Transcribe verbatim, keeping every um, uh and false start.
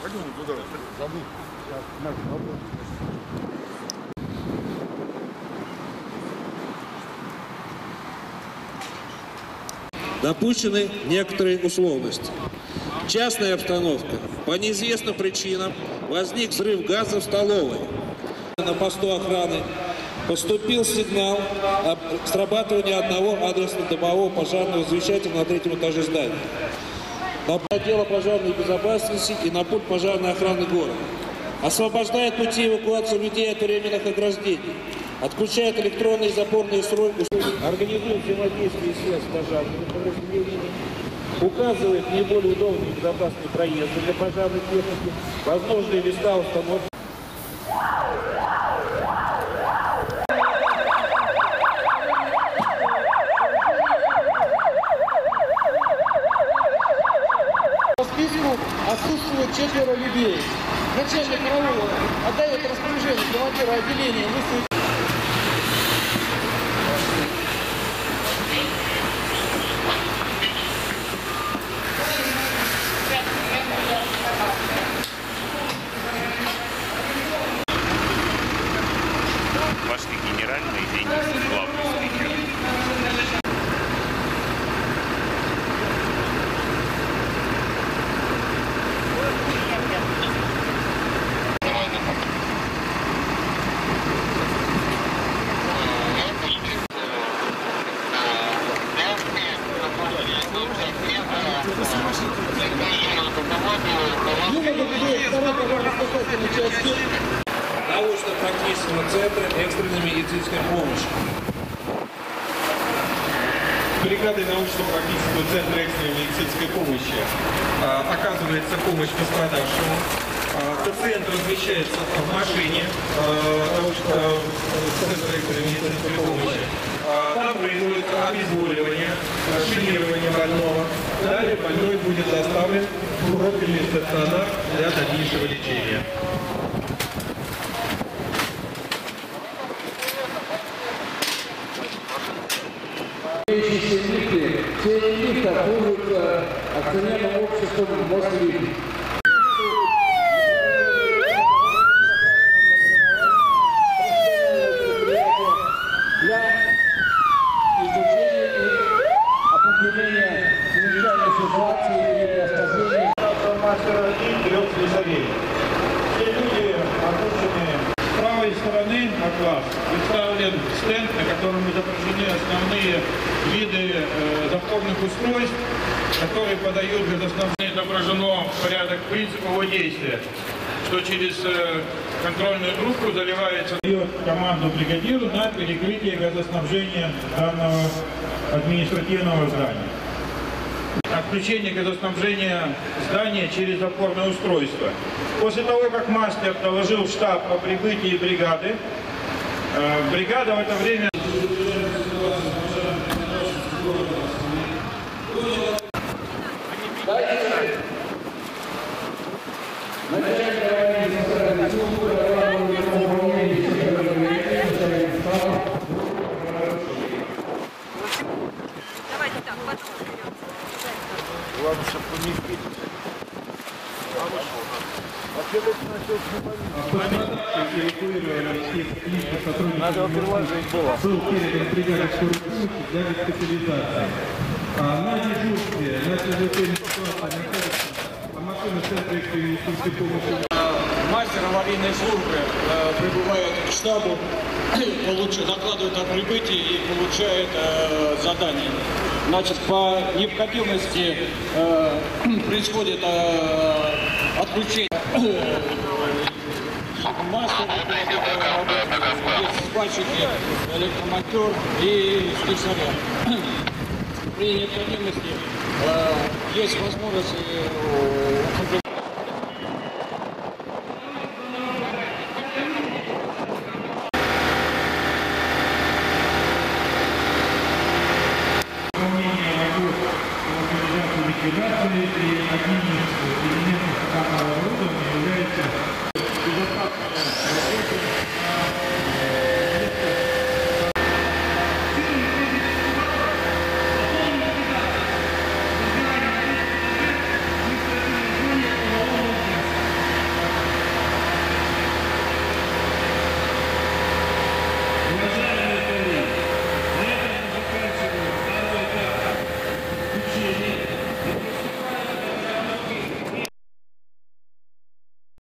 Пойдем туда. Забыл. Допущены некоторые условности. Частная обстановка. По неизвестным причинам возник взрыв газа в столовой. На посту охраны поступил сигнал о срабатывании одного адресно-домового пожарного извещателя на третьем этаже здания. На отдела пожарной безопасности и на пульт пожарной охраны города. Освобождает пути эвакуации людей от временных ограждений. Отключает электронные запорные услуги. Организует взаимодействие и связь с пожарными подразделениями. Указывает наиболее удобные и безопасные проезды для пожарной техники. Возможные места установки. По списку отсутствует четверо людей. Начальник караула отдает распоряжение командира отделения выставить. Ваши генеральные деньги, главный спикер. Научно-практического центра экстренной медицинской помощи. Бригадой научно-практического центра экстренной медицинской помощи а, оказывается помощь пострадавшему. А, пациент размещается в машине а, научного центра экстренной медицинской помощи. А, там производится обезболивание, шинирование больного. Далее больной будет доставлен в профильный стационар для дальнейшего лечения. Все лифта пользуются акционерным обществом Москвы. Для изучения и определения чрезвычайной ситуации и распространения мастера и трех слесарей. Все люди обученные. С правой стороны от вас представлен стенд, на котором изображены основные виды э, запорных устройств, которые подают газоснабжение. Отображено порядок принципа его действия, что через э, контрольную трубку заливается, дает команду бригадиру на перекрытие газоснабжения данного административного здания. Отключение газоснабжения здания через запорное устройство. После того, как мастер доложил в штаб о прибытии бригады, э, бригада в это время... Давайте так, потом вперед. Главное, чтобы поместить. Надо приложить было. Был передан бригаде скорой помощи для госпитализации. На дежурстве, на чрезвычайной ситуации находится машина центра экстренной медицинской помощи. Мастер аварийной службы э, прибывает к штабу, получ... докладывает о прибытии и получает э, задание. Значит, по необходимости э, происходит э, отключение мастера, есть сварщики, электромонтер и слесаря. При необходимости э, есть возможность э,